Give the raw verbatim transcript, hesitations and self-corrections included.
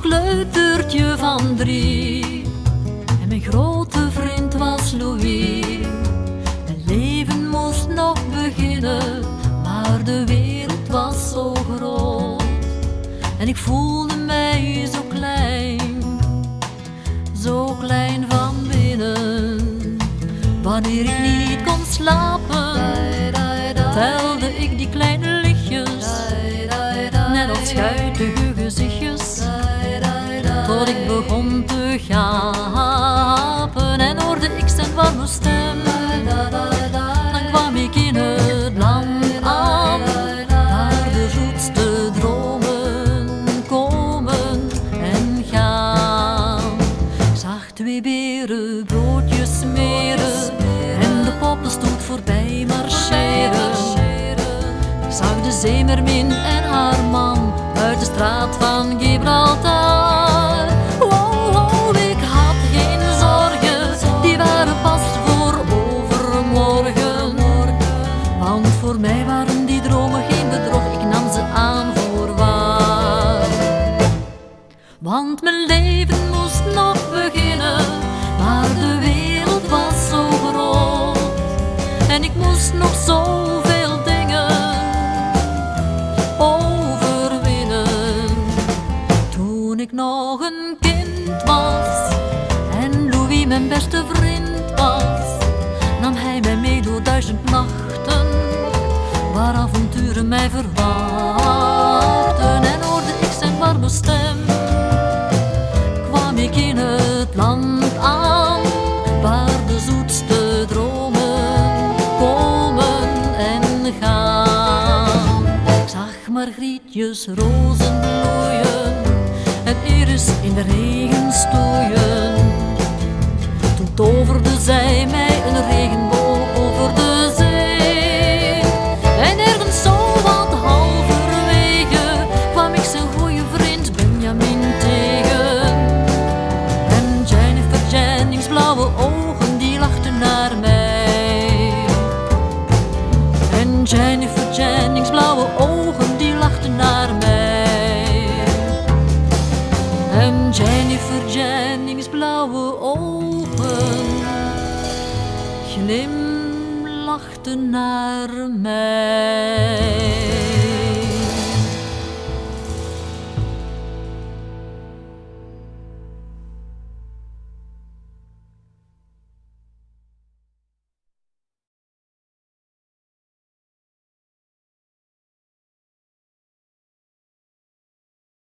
kleutertje van drie en mijn grote vriend was Louis. Mijn leven moest nog beginnen, maar de wereld was zo groot en ik voelde mij zo klein, zo klein van binnen. Wanneer ik niet kon slapen, telde ik die kleine lichtjes, net als schuitige gezichtjes, tot ik begon te gapen en hoorde ik zijn warme stem. Dan kwam ik in het land aan, waar de zoetste dromen komen en gaan. Ik zag twee beren broodjes smeren en de poppenstoet voorbij marcheren. Ik zag de zeemermin en haar man uit de straat van Gibraltar. Wow, wow, ik had geen zorgen, die waren pas voor overmorgen. Want voor mij waren die dromen geen bedrog, ik nam ze aan voor waar. Want mijn leven moest nog beginnen, maar de wereld was zo groot en ik moest nog zoveel dingen overwinnen. Toen ik nog een kind was en Louis mijn beste vriend was, nam hij mij mee door duizend nachten, waar avonturen mij verwachten. En hoorde ik zijn warme stem, kwam ik in het land aan, waar de zoetste dromen komen en gaan. Ik zag margrietjes, rozen bloeien en iris in de regen stoeien. Toen toverde zij mij een regenboog over de zee. En ergens zo wat halverwege kwam ik zijn goeie vriend Benjamin tegen. En Jennifer Jennings blauwe ogen, die lachten naar mij. En Jennifer Jennings blauwe ogen, die lachten naar mij. En Jennifer Jennings blauwe ogen glimlachten naar mij.